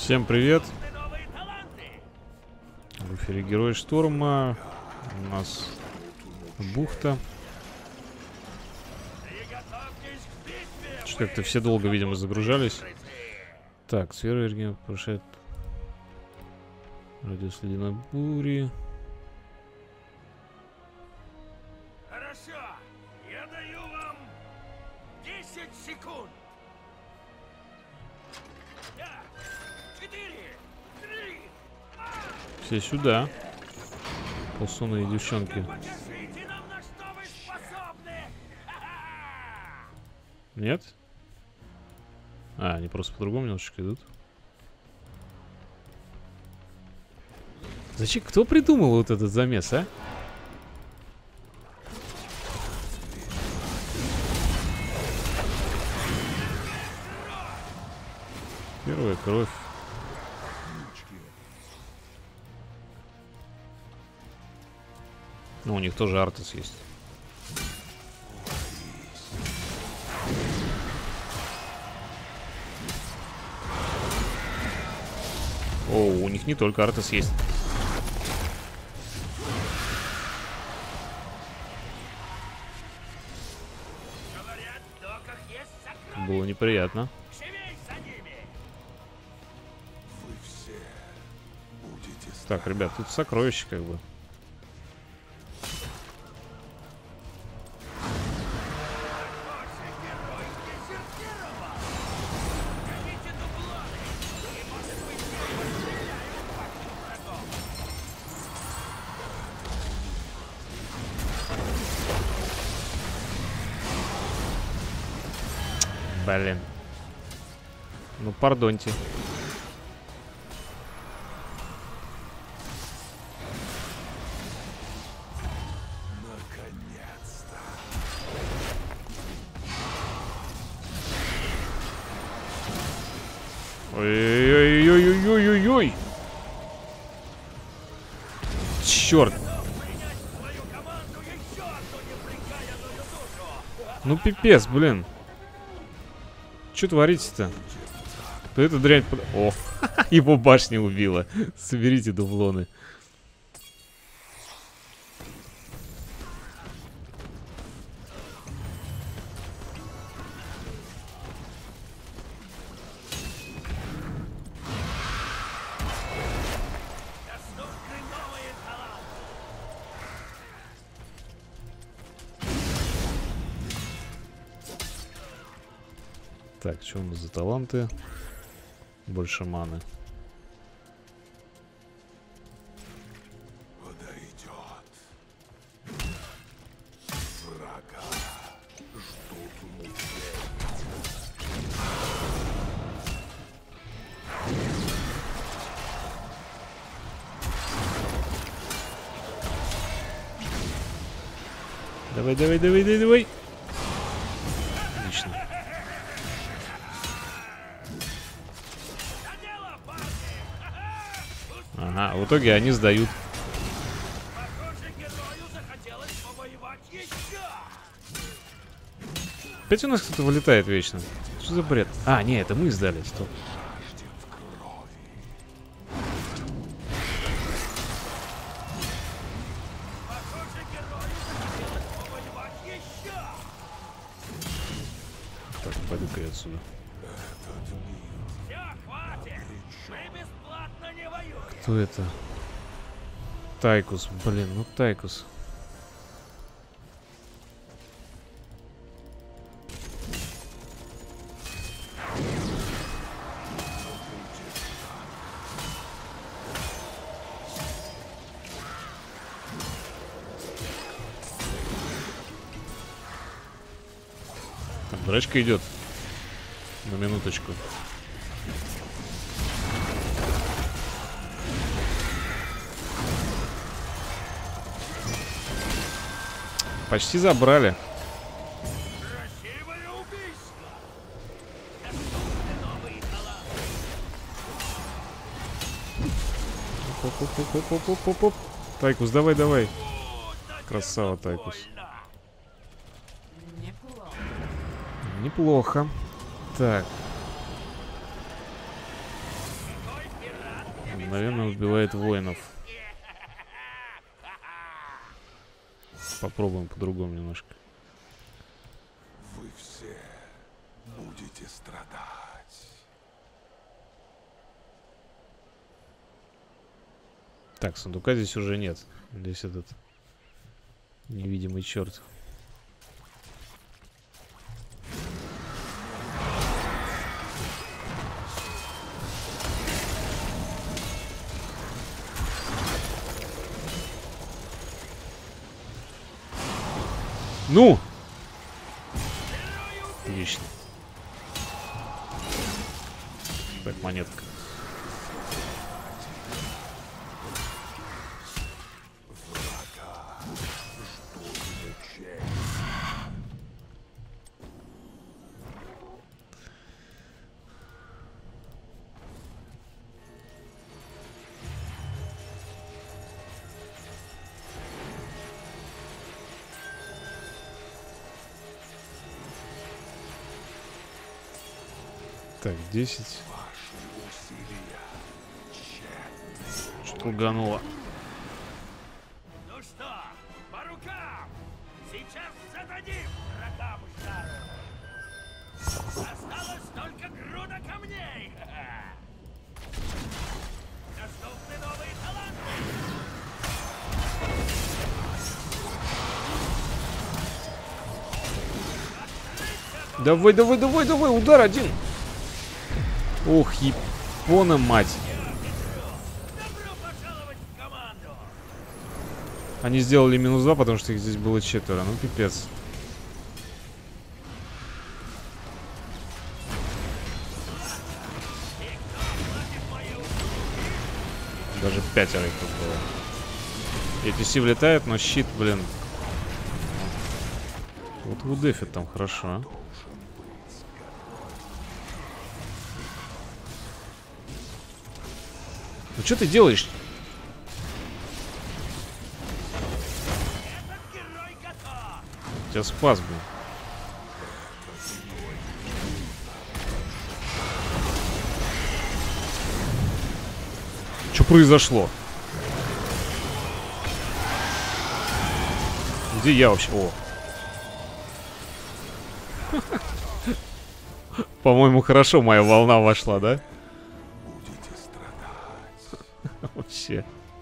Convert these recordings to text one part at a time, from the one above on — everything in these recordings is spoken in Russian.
Всем привет! В эфире Герой Шторма. У нас бухта. Что-то как-то все долго, видимо, загружались. Так, сфера энергии повышает радиус ледяной бури. Хорошо, я даю вам 10 секунд. 5, 4, 3. Все сюда. Полсонные девчонки. Покажите нам, на что вы способны. Ха-ха! Нет? А, они просто по-другому немножечко идут. Зачем? Кто придумал вот этот замес, а? Первая кровь. Ну, у них тоже Артес есть. О, у них не только Артес есть. Говорят, в доках есть сокровища. Было неприятно. Живей за ними. Так, ребят, тут сокровище как бы. Боже, герой дезертировал. Гоните дублоны. И, может быть, я постреляю в ваших врагов. Блин. Ну, пардоньте. Ой-ой-ой-ой-ой-ой-ой! Черт! Принять в свою команду еще одну неприкаянную душу. Ну пипец, блин. Что творите-то? Кто эта дрянь О, его башня убила. Соберите дублоны. Доступны новые таланты. Так, что у нас за таланты? Больше маны. Давай, давай, давай, давай, давай. Отлично. За дело, парни. Ха-ха. Ага, в итоге они сдают. Похоже, герою захотелось повоевать еще. Опять у нас кто-то вылетает вечно. Что за бред? А, не, это мы сдали. Стоп. Похоже, герою захотелось повоевать еще. Так, пойду-ка я отсюда. Все, хватит. Мы бесплатно не воюем. Кто это? Тайкус, блин, ну Тайкус. Там драчка идет. На минуточку. Почти забрали. Красивое убийство. Доступны новые таланты. Оп-оп-оп-оп-оп-оп-оп. Тайкус, давай, давай. Красава, Тайкус. Неплохо. Так. Какое Мгновенно убивает воинов. Попробуем по-другому немножко. Вы все будете страдать. Так, сундука здесь уже нет. Здесь этот невидимый черт. Ну! Отлично. Так, монетка. Так, 10. Что-то лгануло. Ну что, по рукам! Сейчас зададим врагам жару! Осталось только груда камней! Доступны новые таланты! Давай, давай, давай, давай, удар один. Ох, япона мать. Добро пожаловать в команду! Они сделали -2, потому что их здесь было 4. Ну, пипец. Даже 5 их тут было. Эти си влетают, но щит, блин. Вот вудефит там хорошо, а? Ну что ты делаешь? Этот герой готов! Тебя спас, блин. Что произошло? Где я вообще? О. По-моему, хорошо моя волна вошла, да? Будете страдать. Вообще.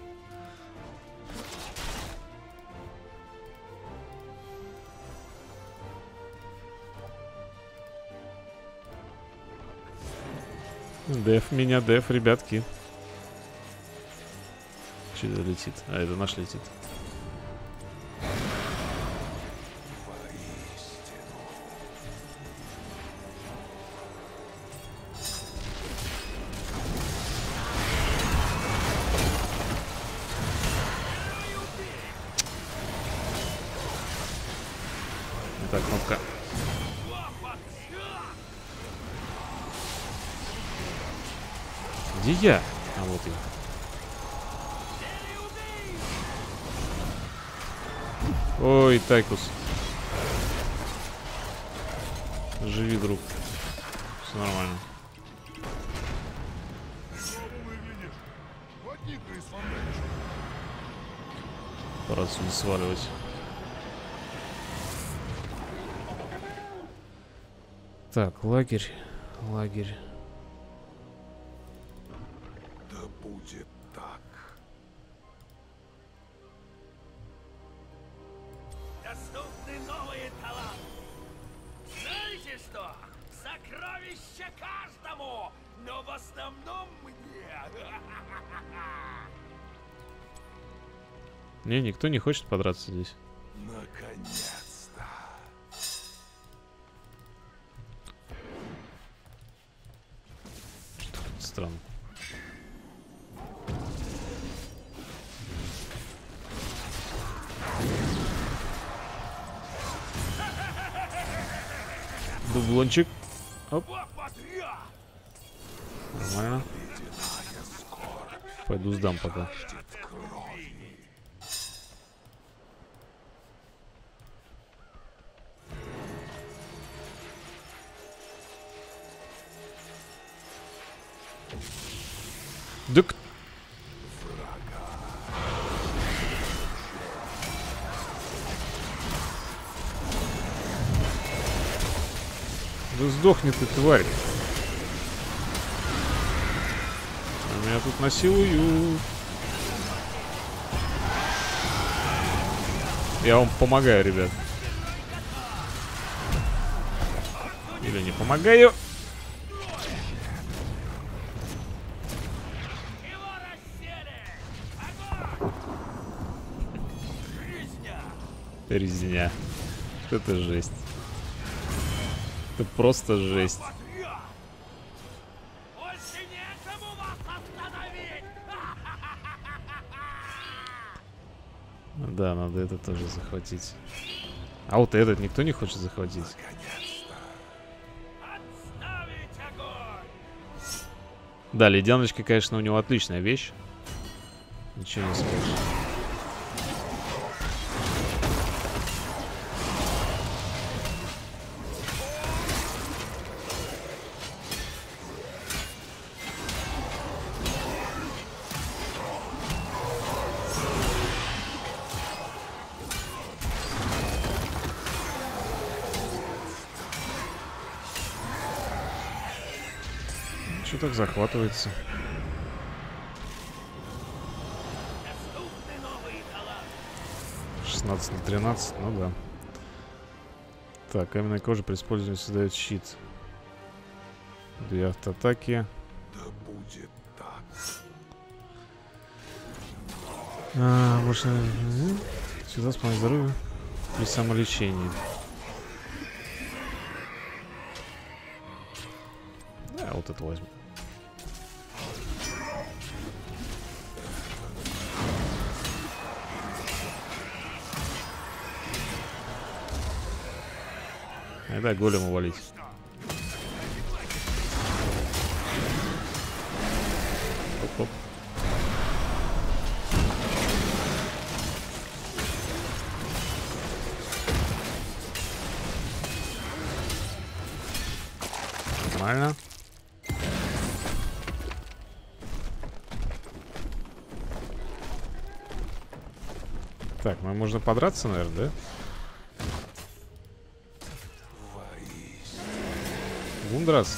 Деф меня, деф, ребятки. Что это летит? А, это наш летит. Так, кнопка. Где я? А вот я. Ой, Тайкус. Живи, друг. Все нормально. Выглядишь. Водника из фонтанчика. Пора отсюда сваливать. Так, лагерь. Лагерь. Да будет так. Доступны новые таланты! Знаете что? Сокровище каждому, но в основном мне! Не, никто не хочет подраться здесь. Наконец-то. Что-то странно. Дублончик. Оп. Вот я! Нормально. Пойду сдам пока. Да сдохни ты, тварь. А меня тут насилуют. Я вам помогаю, ребят. Или не помогаю. Его рассели! Огонь! Резня! Резня. Это жесть. Это просто жесть. Патриот! Больше некому вас остановить! Да, надо это тоже захватить. А вот этот никто не хочет захватить. Отставить огонь! Да, ледяночка, конечно, у него отличная вещь. Ничего не скажешь. Что так захватывается? Доступны новые таланты! 16 на 13, ну да. Так, каменная кожа при использовании создает щит. 2 автоатаки. Да будет так. Больше... Всегда вспомнить здоровье при самолечении. Да, вот это возьму. Дай голему валить. Оп-оп. Нормально. Так, ну можно подраться, наверное, да? Будем драться.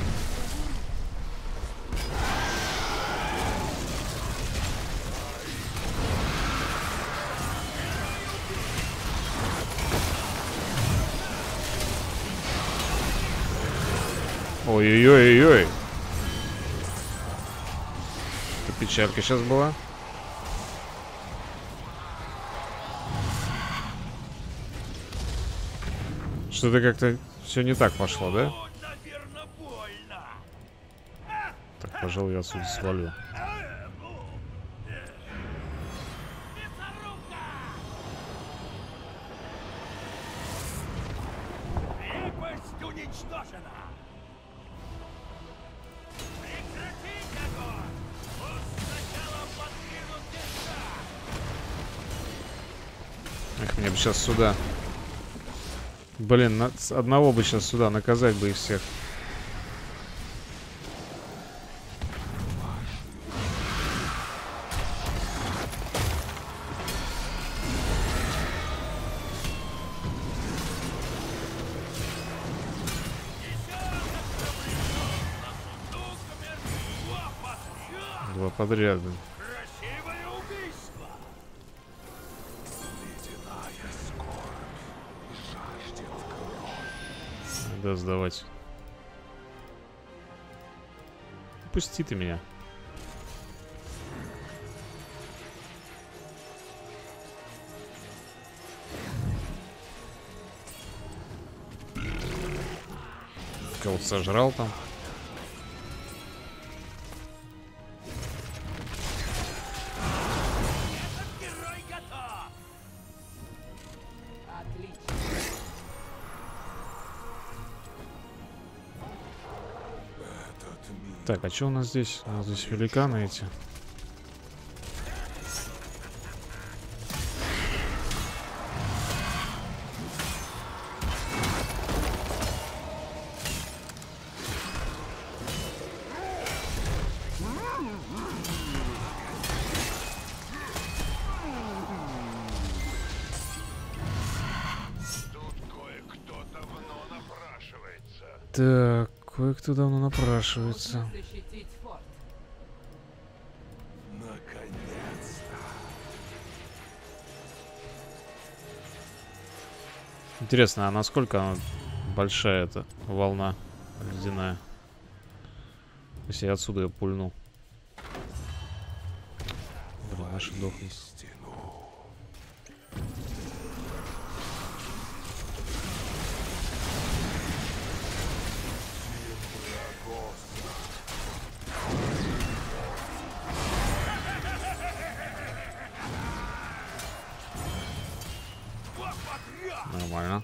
Ой-ой-ой-ой. Это печалька сейчас была. Что-то как-то все не так пошло, да? О, наверно, больно! Так, пожалуй, я отсюда свалю. Мясорубка! Крепость уничтожена! Прекратить огонь! Пусть сначала подвинут войска! Эх, мне бы сейчас сюда. Блин, с одного бы сейчас сюда наказать бы их всех. Два подряд, блин. Красивое убийство! Ледяная скорбь жаждет крови. Да, сдавать. Пусти ты меня. Кого-то сожрал там. Герой готов! Этот мир Так, а что у нас здесь? У нас здесь великаны эти. тут кое-кто давно напрашивается. Так, кое-кто давно напрашивается. Защитить форт. Наконец-то. Интересно, а насколько она большая эта волна ледяная? Если я отсюда ее пульну. Блин, наши дохнут. Истину. Нормально.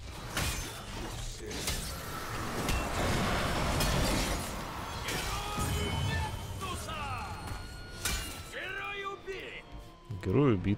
Герой убит! Герой убит.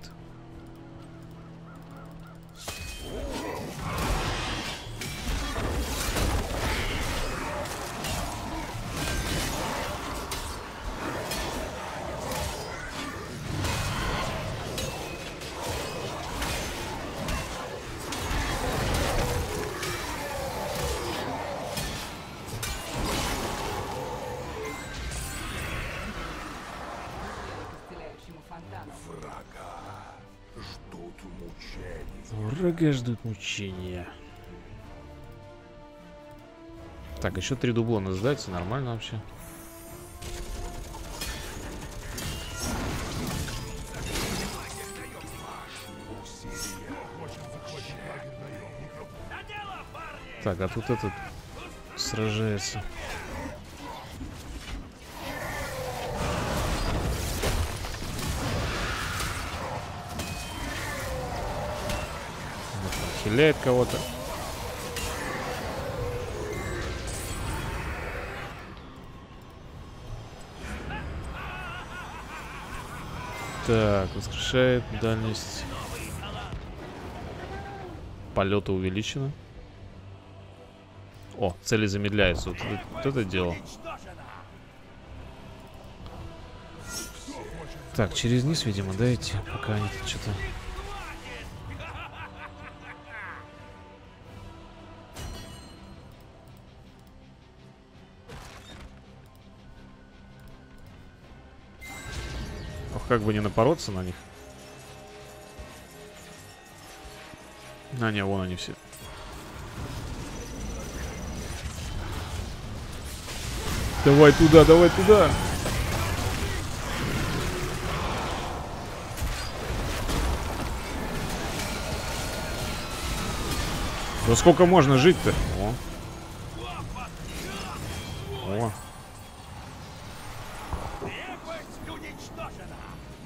Исцеляющему фонтану. Врага ждут мучений. Врага ждут мучения. Так, еще 3 дублона сдать, нормально вообще. За дело, парни! Так, а тут этот сражается. Вот, хиляет кого-то. Так, воскрешает дальность. Полеты увеличено. О, цели замедляются. Вот это дело. Уничтожено! Так, через низ, видимо, да, идти, пока они тут что-то... Ох, как бы не напороться на них. А, не, вон они все. Давай туда, давай туда. Да сколько можно жить-то? О. О. Крепость уничтожена!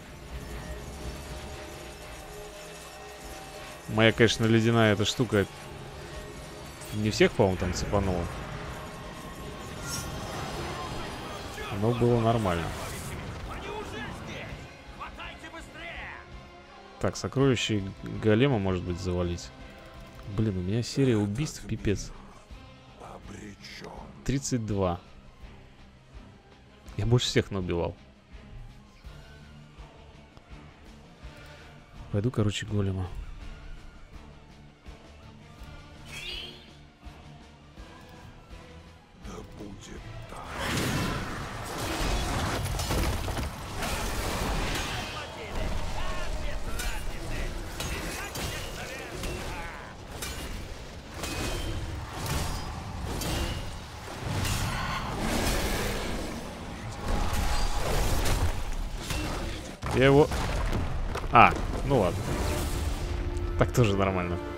Моя, конечно, ледяная эта штука не всех, по-моему, там цепанула. Но было нормально. Они уже здесь! Хватайте быстрее! Так, сокровище голема, может быть, завалить. Блин, у меня серия убийств, пипец. Обречен. 32. Я больше всех наубивал. Пойду, короче, голема. Да будет так. Я его... А, ну ладно. Так тоже нормально.